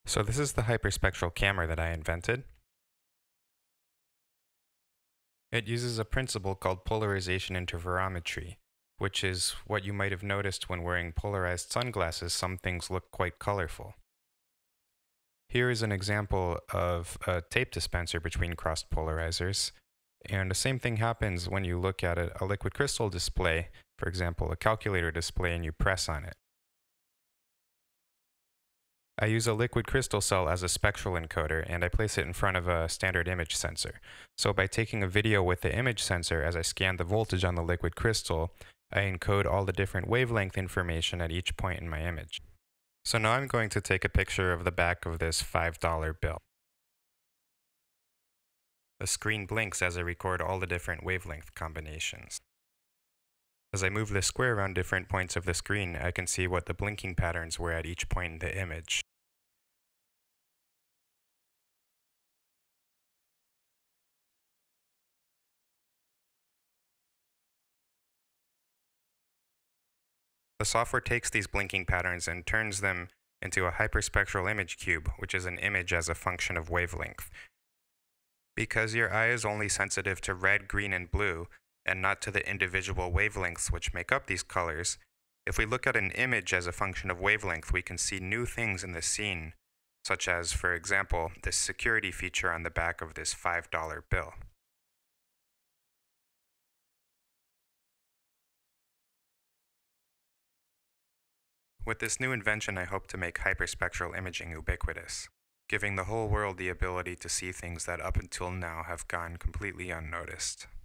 So this is the hyperspectral camera that I invented. It uses a principle called polarization interferometry, which is what you might have noticed when wearing polarized sunglasses. Some things look quite colorful. Here is an example of a tape dispenser between crossed polarizers. And the same thing happens when you look at a liquid crystal display, for example, a calculator display, and you press on it. I use a liquid crystal cell as a spectral encoder, and I place it in front of a standard image sensor. So by taking a video with the image sensor as I scan the voltage on the liquid crystal, I encode all the different wavelength information at each point in my image. So now I'm going to take a picture of the back of this $5 bill. The screen blinks as I record all the different wavelength combinations. As I move the square around different points of the screen, I can see what the blinking patterns were at each point in the image. The software takes these blinking patterns and turns them into a hyperspectral image cube, which is an image as a function of wavelength. Because your eye is only sensitive to red, green, and blue, and not to the individual wavelengths which make up these colors, if we look at an image as a function of wavelength, we can see new things in the scene, such as, for example, this security feature on the back of this $5 bill. With this new invention, I hope to make hyperspectral imaging ubiquitous, giving the whole world the ability to see things that up until now have gone completely unnoticed.